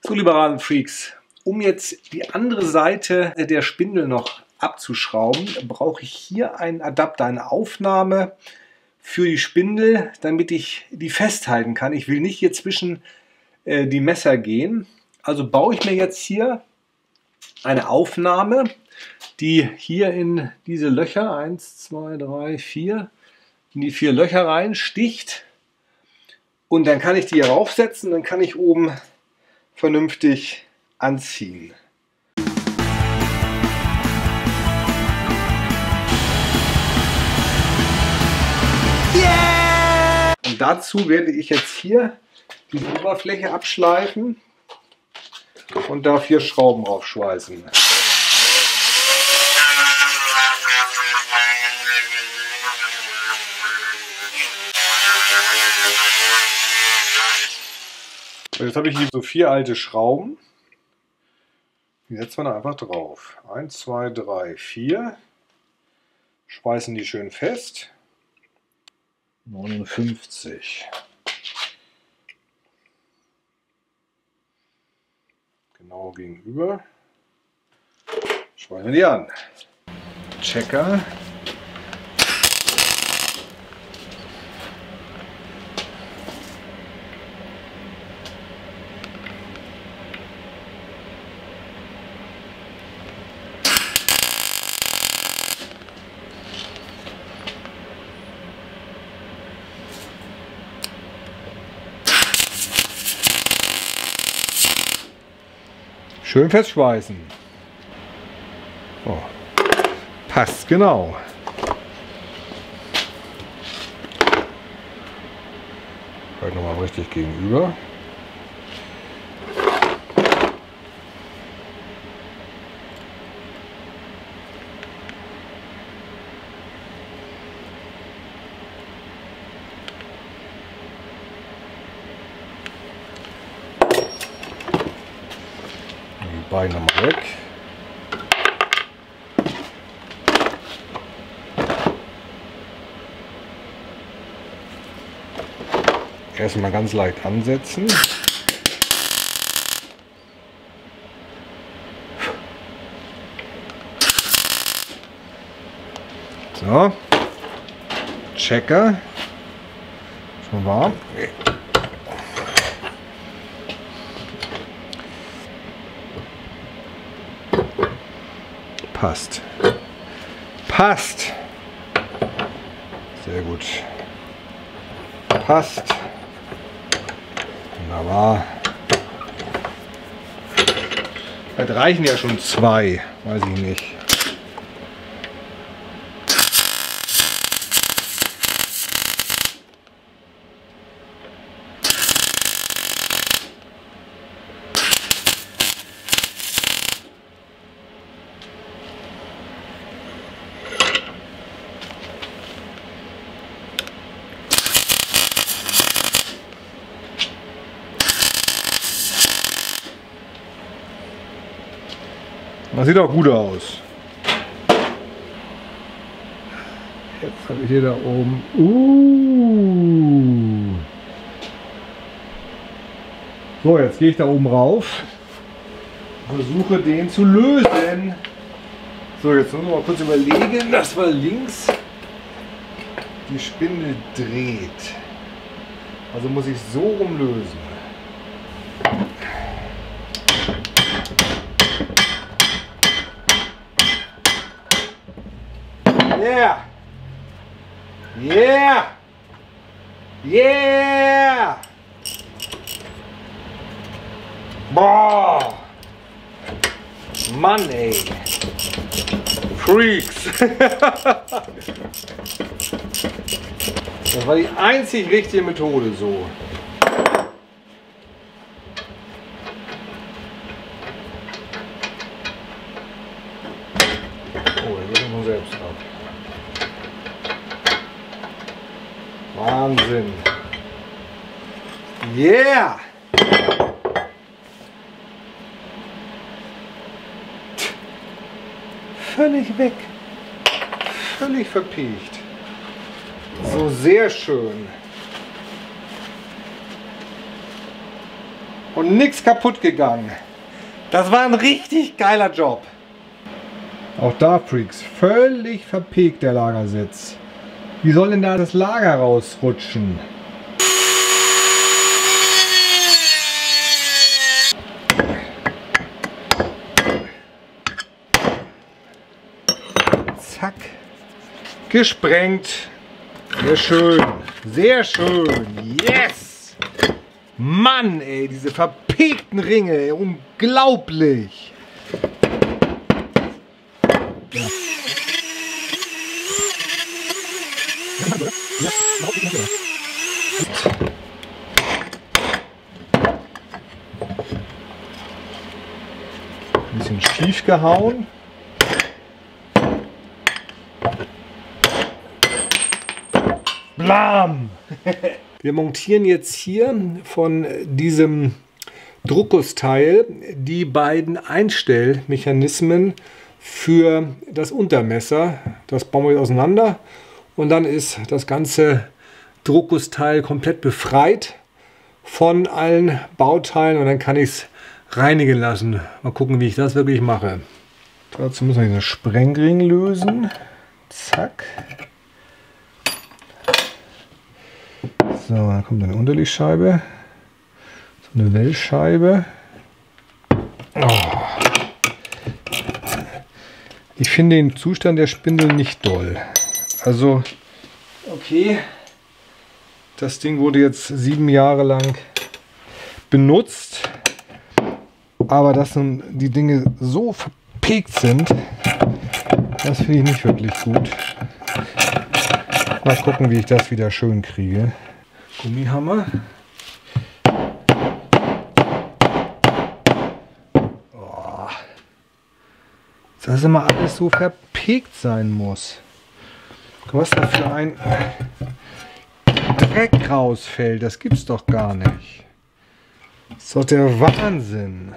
So, liebe Rasenfreaks, um jetzt die andere Seite der Spindel noch abzuschrauben, brauche ich hier einen Adapter, eine Aufnahme für die Spindel, damit ich die festhalten kann. Ich will nicht hier zwischen die Messer gehen. Also baue ich mir jetzt hier eine Aufnahme, die hier in diese Löcher, 1, 2, 3, 4, in die 4 Löcher rein sticht. Und dann kann ich die hier raufsetzen, dann kann ich oben vernünftig anziehen. Yeah! Und dazu werde ich jetzt hier die Oberfläche abschleifen und da 4 Schrauben raufschweißen. Jetzt habe ich hier so 4 alte Schrauben. Die setzen wir einfach drauf. 1, 2, 3, 4. Schweißen die schön fest. 59. Genau gegenüber. Schweißen wir die an. Checker. Schön festschweißen. Oh. Passt genau. Halt nochmal richtig gegenüber. Beine mal weg. Erstmal ganz leicht ansetzen. So. Checker. Schon warm. Passt. Passt. Sehr gut. Passt. Wunderbar. Vielleicht reichen ja schon 2. Weiß ich nicht. Das sieht auch gut aus. Jetzt habe ich hier da oben. So, jetzt gehe ich da oben rauf. Versuche den zu lösen. So, jetzt müssen wir mal kurz überlegen, dass wir links die Spindel dreht. Also muss ich so rumlösen. Yeah! Yeah! Yeah! Boah! Mann, ey! Freaks! Das war die einzig richtige Methode so. Oh, da geht man selbst ab. Wahnsinn. Yeah! Völlig weg. Völlig verpiekt. So, sehr schön. und nichts kaputt gegangen. Das war ein richtig geiler Job. Auch da, Freaks, völlig verpegt der Lagersitz. Wie soll denn da das Lager rausrutschen? Zack. Gesprengt. Sehr schön. Sehr schön. Yes! Mann, ey, diese verpegten Ringe, ey, unglaublich. Ein bisschen schief gehauen. Blam! Wir montieren jetzt hier von diesem Druckgussteil die beiden Einstellmechanismen für das Untermesser. Das bauen wir jetzt auseinander und dann ist das ganze Druckgussteil komplett befreit von allen Bauteilen und dann kann ich es reinigen lassen. Mal gucken, wie ich das wirklich mache. Dazu müssen wir den Sprengring lösen. Zack. So, dann kommt eine Unterlegscheibe. So eine Wellscheibe. Oh. Ich finde den Zustand der Spindel nicht doll. Also, okay. Das Ding wurde jetzt 7 Jahre lang benutzt. Aber dass nun die Dinge so verpegt sind, das finde ich nicht wirklich gut. Mal gucken, wie ich das wieder schön kriege. Gummihammer. Oh. Dass immer alles so verpegt sein muss. Was da für ein Dreck rausfällt, das gibt's doch gar nicht. Das ist doch der Wahnsinn.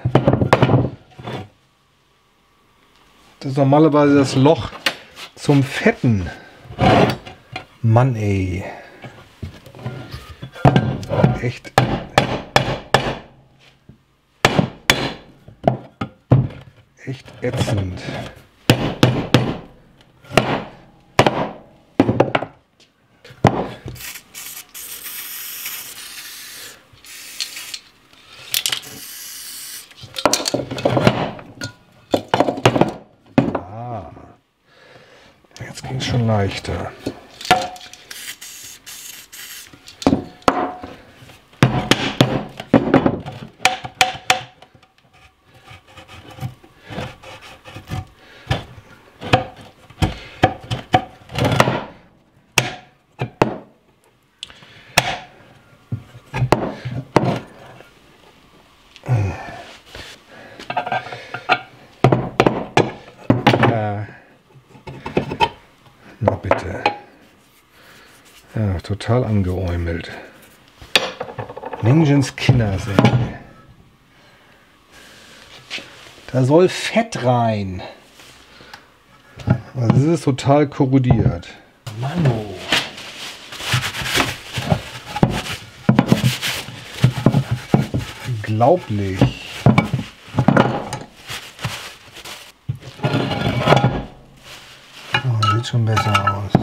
Das ist normalerweise das Loch zum Fetten. Mann, ey. Echt. Echt ätzend. Ah. Jetzt ging es schon leichter. Na bitte. Ja, total angeäumelt. Menschens Kindersäge. Da soll Fett rein. Also das ist total korrodiert. Mano. Unglaublich. Oh, sieht schon besser aus.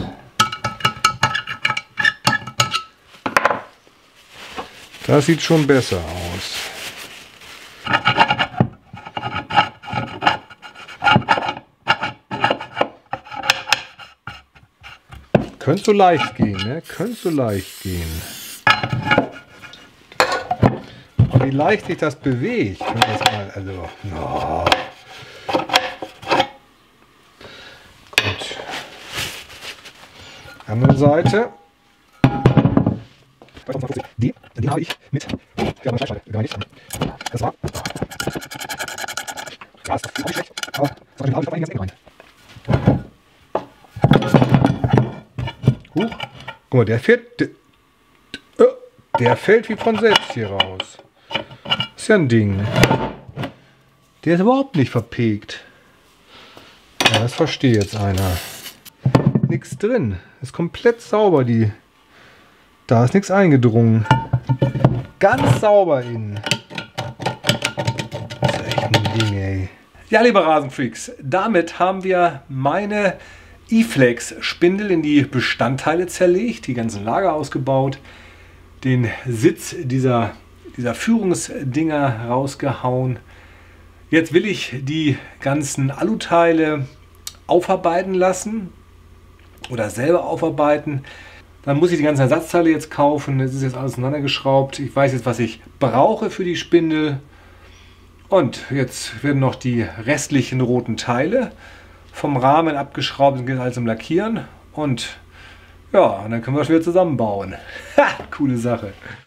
Das sieht schon besser aus. Könnte so leicht gehen, ne? Könnte so leicht gehen. Aber wie leicht sich das bewegt. Das mal, also, oh. Gut. Andere Seite. Den habe ich mit der Scheibe gereinigt. Das war. Ja, ist auch nicht schlecht. Aber das habe ich doch eigentlich ganz eng rein. Huch. Guck mal, der fährt. Der fällt wie von selbst hier raus. Ist ja ein Ding. Der ist überhaupt nicht verpegt. Ja, das versteht jetzt einer. Nichts drin. Ist komplett sauber, die. Da ist nichts eingedrungen. Ganz sauber innen. Ja, liebe Rasenfreaks, damit haben wir meine E-Flex-Spindel in die Bestandteile zerlegt, die ganzen Lager ausgebaut, den Sitz dieser Führungsdinger rausgehauen. Jetzt will ich die ganzen Aluteile aufarbeiten lassen oder selber aufarbeiten. Dann muss ich die ganzen Ersatzteile jetzt kaufen. Das ist jetzt alles auseinandergeschraubt. Ich weiß jetzt, was ich brauche für die Spindel. Und jetzt werden noch die restlichen roten Teile vom Rahmen abgeschraubt und geht alles zum Lackieren. Und ja, dann können wir es wieder zusammenbauen. Ha, coole Sache.